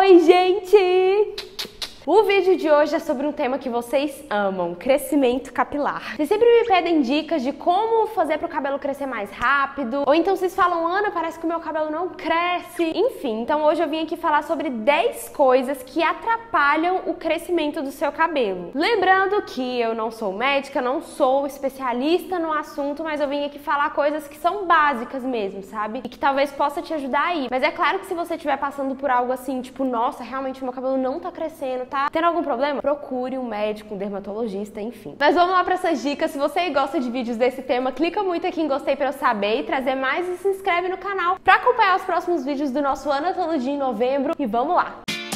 Oi, gente! O vídeo de hoje é sobre um tema que vocês amam, crescimento capilar. Vocês sempre me pedem dicas de como fazer para o cabelo crescer mais rápido, ou então vocês falam, Ana, parece que o meu cabelo não cresce. Enfim, então hoje eu vim aqui falar sobre 10 coisas que atrapalham o crescimento do seu cabelo. Lembrando que eu não sou médica, não sou especialista no assunto, mas eu vim aqui falar coisas que são básicas mesmo, sabe? E que talvez possa te ajudar aí. Mas é claro que se você estiver passando por algo assim, tipo, nossa, realmente meu cabelo não tá crescendo, tá tendo algum problema? Procure um médico, um dermatologista, enfim. Mas vamos lá para essas dicas. Se você gosta de vídeos desse tema, clica muito aqui em gostei para eu saber e trazer mais e se inscreve no canal para acompanhar os próximos vídeos do nosso Anatologia em novembro. E vamos lá!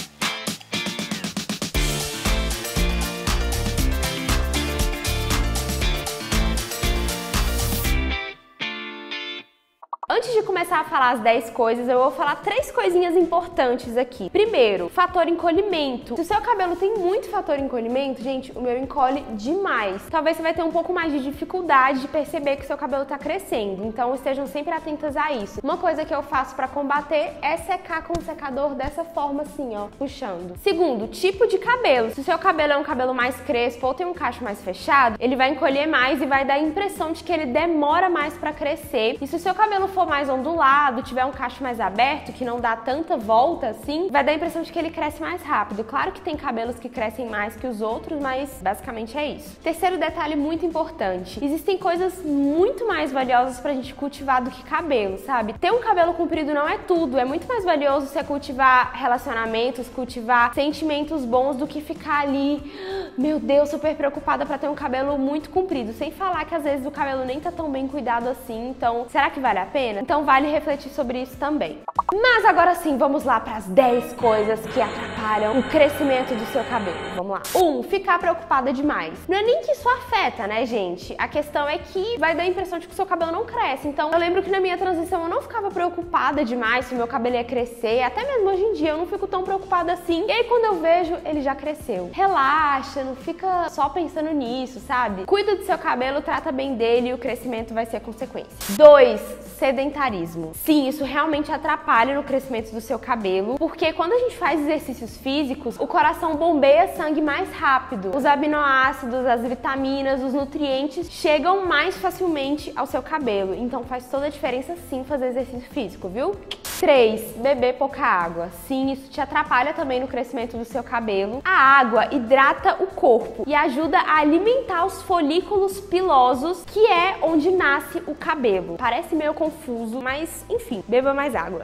Antes de começar a falar as 10 coisas, eu vou falar 3 coisinhas importantes aqui. Primeiro, fator encolhimento. Se o seu cabelo tem muito fator encolhimento, gente, o meu encolhe demais. Talvez você vai ter um pouco mais de dificuldade de perceber que o seu cabelo tá crescendo, então estejam sempre atentas a isso. Uma coisa que eu faço pra combater é secar com o secador dessa forma assim, ó, puxando. Segundo, tipo de cabelo. Se o seu cabelo é um cabelo mais crespo ou tem um cacho mais fechado, ele vai encolher mais e vai dar a impressão de que ele demora mais pra crescer. E se o seu cabelo for mais ondulado, tiver um cacho mais aberto, que não dá tanta volta assim, vai dar a impressão de que ele cresce mais rápido. Claro que tem cabelos que crescem mais que os outros, mas basicamente é isso. Terceiro detalhe muito importante. Existem coisas muito mais valiosas pra gente cultivar do que cabelo, sabe? Ter um cabelo comprido não é tudo. É muito mais valioso você cultivar relacionamentos, cultivar sentimentos bons do que ficar ali, meu Deus, super preocupada pra ter um cabelo muito comprido. Sem falar que às vezes o cabelo nem tá tão bem cuidado assim, então será que vale a pena? Então vale refletir sobre isso também. Mas agora sim, vamos lá para as 10 coisas que atrapalham o crescimento do seu cabelo. Vamos lá. 1. Ficar preocupada demais. Não é nem que isso afeta, né, gente? A questão é que vai dar a impressão de que o seu cabelo não cresce. Então, eu lembro que na minha transição eu não ficava preocupada demais se o meu cabelo ia crescer. Até mesmo hoje em dia eu não fico tão preocupada assim. E aí quando eu vejo, ele já cresceu. Relaxa, não fica só pensando nisso, sabe? Cuida do seu cabelo, trata bem dele e o crescimento vai ser a consequência. 2. Sedentarismo. Sim, isso realmente atrapalha no crescimento do seu cabelo, porque quando a gente faz exercícios físicos, o coração bombeia sangue mais rápido. Os aminoácidos, as vitaminas, os nutrientes chegam mais facilmente ao seu cabelo. Então faz toda a diferença sim fazer exercício físico, viu? 3. Beber pouca água. Sim, isso te atrapalha também no crescimento do seu cabelo. A água hidrata o corpo e ajuda a alimentar os folículos pilosos, que é onde nasce o cabelo. Parece meio confuso, mas enfim, beba mais água.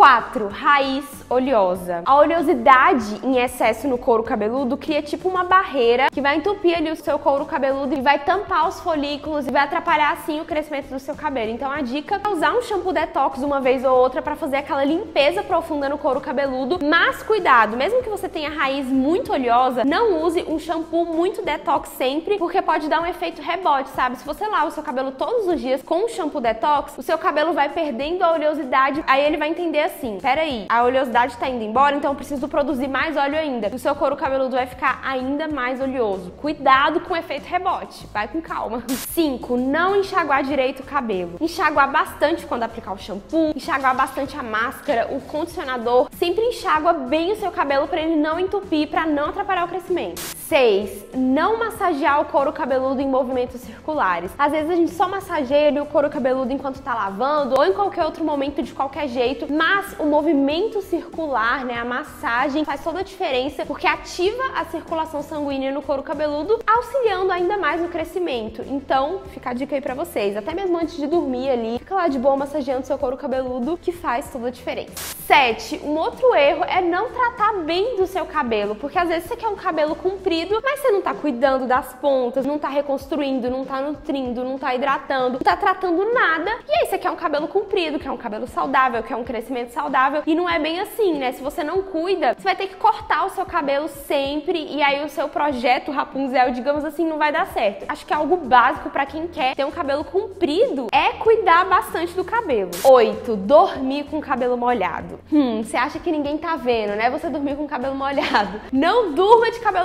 4. Raiz oleosa. A oleosidade em excesso no couro cabeludo cria tipo uma barreira que vai entupir ali o seu couro cabeludo e vai tampar os folículos e vai atrapalhar assim o crescimento do seu cabelo. Então a dica é usar um shampoo detox uma vez ou outra para fazer aquela limpeza profunda no couro cabeludo, mas cuidado, mesmo que você tenha raiz muito oleosa, não use um shampoo muito detox sempre, porque pode dar um efeito rebote, sabe? Se você lava o seu cabelo todos os dias com um shampoo detox, o seu cabelo vai perdendo a oleosidade, aí ele vai entender assim, peraí, a oleosidade tá indo embora, então eu preciso produzir mais óleo ainda. O seu couro cabeludo vai ficar ainda mais oleoso. Cuidado com o efeito rebote, vai com calma. 5. Não enxaguar direito o cabelo. Enxaguar bastante quando aplicar o shampoo, enxaguar bastante a máscara, o condicionador, sempre enxágua bem o seu cabelo para ele não entupir, para não atrapalhar o crescimento. 6. Não massagear o couro cabeludo em movimentos circulares. Às vezes a gente só massageia ali o couro cabeludo enquanto tá lavando ou em qualquer outro momento de qualquer jeito, mas o movimento circular, né, a massagem faz toda a diferença porque ativa a circulação sanguínea no couro cabeludo, auxiliando ainda mais no crescimento. Então, fica a dica aí pra vocês, até mesmo antes de dormir ali, fica lá de boa massageando seu couro cabeludo que faz toda a diferença. 7. Um outro erro é não tratar bem do seu cabelo, porque às vezes você quer um cabelo comprido, mas você não tá cuidando das pontas, não tá reconstruindo, não tá nutrindo, não tá hidratando, não tá tratando nada, e aí você quer um cabelo comprido, quer um cabelo saudável, quer um crescimento saudável, e não é bem assim, né? Se você não cuida, você vai ter que cortar o seu cabelo sempre, e aí o seu projeto Rapunzel, digamos assim, não vai dar certo. Acho que é algo básico pra quem quer ter um cabelo comprido, é cuidar bastante do cabelo. 8. Dormir com o cabelo molhado. Você acha que ninguém tá vendo, né? Você dormir com o cabelo molhado. Não durma de cabelo molhado.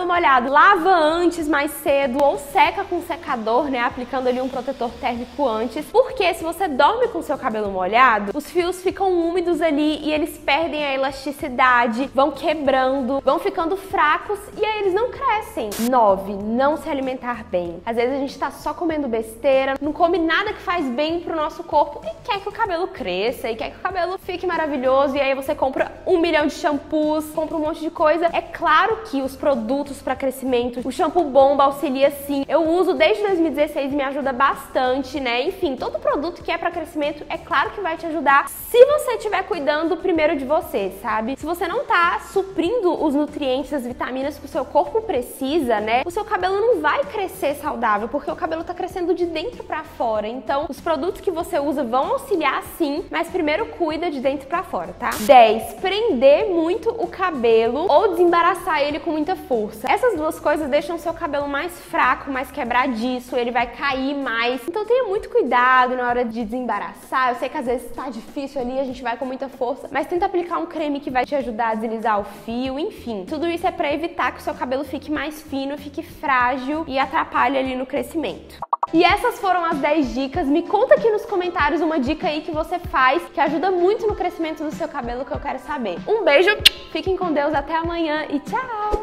molhado, lava antes, mais cedo, ou seca com secador, né, aplicando ali um protetor térmico antes, porque se você dorme com seu cabelo molhado, os fios ficam úmidos ali e eles perdem a elasticidade, vão quebrando, vão ficando fracos e aí eles não crescem. 9. Não se alimentar bem. Às vezes a gente tá só comendo besteira, não come nada que faz bem pro nosso corpo e quer que o cabelo cresça e quer que o cabelo fique maravilhoso, e aí você compra 1 milhão de shampoos, compra um monte de coisa. É claro que os produtos para crescimento, o shampoo bomba auxilia sim. Eu uso desde 2016 e me ajuda bastante, né? Enfim, todo produto que é para crescimento é claro que vai te ajudar se você estiver cuidando primeiro de você, sabe? Se você não tá suprindo os nutrientes, as vitaminas que o seu corpo precisa, né? O seu cabelo não vai crescer saudável, porque o cabelo tá crescendo de dentro para fora. Então, os produtos que você usa vão auxiliar sim, mas primeiro cuida de dentro para fora, tá? 10. Prender muito o cabelo ou desembaraçar ele com muita força. Essas duas coisas deixam o seu cabelo mais fraco, mais quebradiço, ele vai cair mais. Então tenha muito cuidado na hora de desembaraçar. Eu sei que às vezes tá difícil ali, a gente vai com muita força, mas tenta aplicar um creme que vai te ajudar a deslizar o fio, enfim. Tudo isso é para evitar que o seu cabelo fique mais fino, fique frágil e atrapalhe ali no crescimento. E essas foram as 10 dicas. Me conta aqui nos comentários uma dica aí que você faz que ajuda muito no crescimento do seu cabelo, que eu quero saber. Um beijo, fiquem com Deus, até amanhã e tchau!